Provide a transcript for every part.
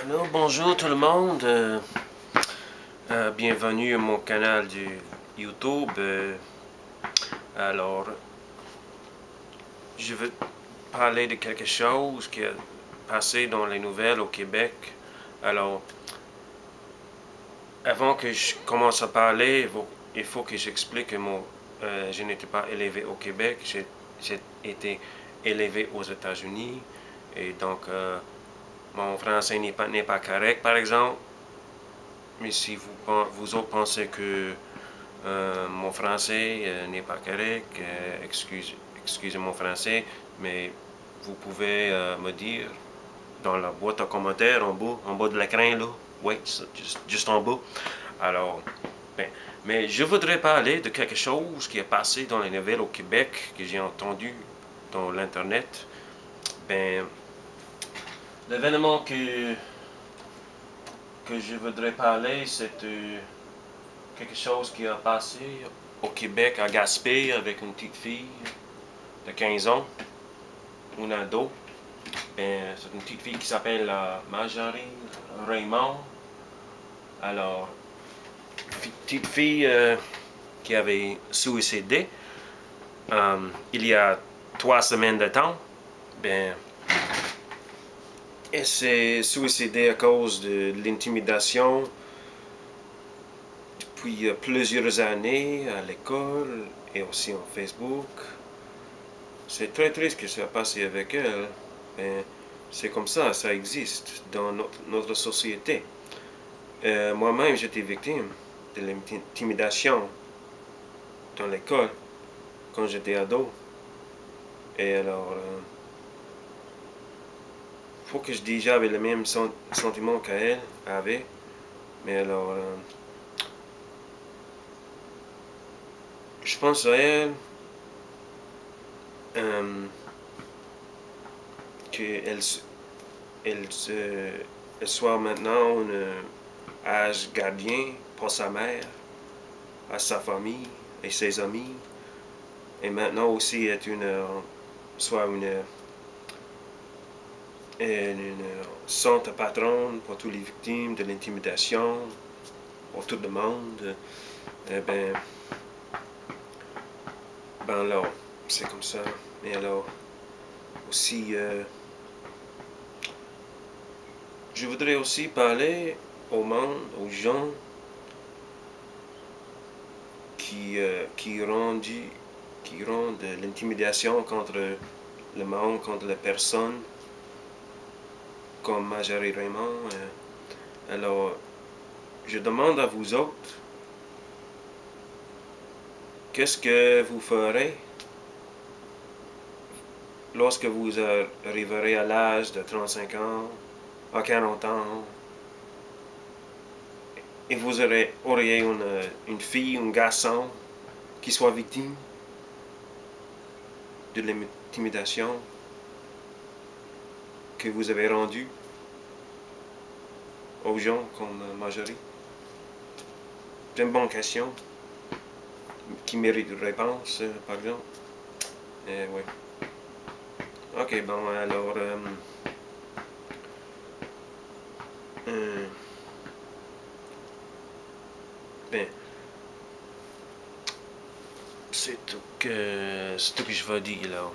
Alors bonjour tout le monde, bienvenue à mon canal du YouTube. Alors, je veux parler de quelque chose qui a passé dans les nouvelles au Québec. Alors, avant que je commence à parler, il faut que j'explique que je n'étais pas élevé au Québec, j'ai été élevé aux États-Unis, et donc mon français n'est pas correct par exemple. Mais si vous autres pensez que mon français n'est pas correct, excusez mon français, mais vous pouvez me dire dans la boîte à commentaires en bas de l'écran là, oui, juste en bas. Alors, mais je voudrais parler de quelque chose qui est passé dans les nouvelles au Québec, que j'ai entendu dans l'internet. L'événement que je voudrais parler, c'est quelque chose qui a passé au Québec, à Gaspé, avec une petite fille de 15 ans, une ado. C'est une petite fille qui s'appelle Marjorie Raymond. Alors, petite fille qui avait suicidé il y a 3 semaines de temps. Elle s'est suicidée à cause de l'intimidation depuis plusieurs années à l'école et aussi en Facebook. C'est très triste que ça a passé avec elle. C'est comme ça existe dans notre société. Moi-même, j'étais victime de l'intimidation dans l'école quand j'étais ado. Et alors, faut que je dise, j'avais le même sentiment qu'elle avait. Mais alors, je pense à elle qu'elle soit maintenant un âge gardien pour sa mère, à sa famille et ses amis. Et maintenant aussi est soit une sainte patronne pour toutes les victimes de l'intimidation, pour tout le monde. Alors, c'est comme ça. Et alors, aussi, je voudrais aussi parler au monde, aux gens qui rendent l'intimidation contre le monde, contre les personnes, comme Marjorie Raymond. Alors, je demande à vous autres, qu'est-ce que vous ferez lorsque vous arriverez à l'âge de 35 ans, à 40 ans, et vous auriez une fille, un garçon qui soit victime de l'intimidation que vous avez rendue aux gens comme Marjorie? C'est une bonne question qui mérite une réponse, par exemple. Oui. Ok, bon, alors... c'est tout que je veux dire là.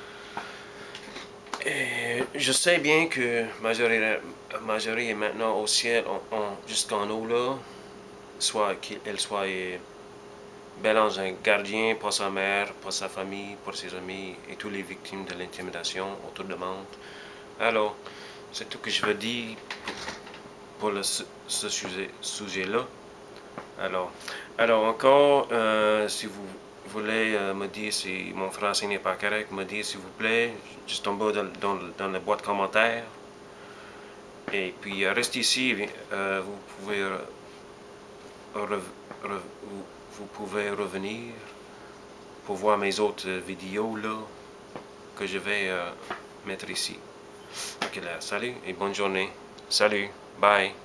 Et je sais bien que Marjorie est maintenant au ciel, jusqu'en haut là, soit qu'elle soit bel ange, un gardien pour sa mère, pour sa famille, pour ses amis et toutes les victimes de l'intimidation autour du monde. Alors, c'est tout que je veux dire pour ce sujet-là. Alors encore, si vous voulez me dire si mon français n'est pas correct, me dire s'il vous plaît, juste en bas dans la boîte commentaire. Et puis restez ici, vous pouvez revenir pour voir mes autres vidéos là que je vais mettre ici. Ok là, salut et bonne journée. Salut, bye.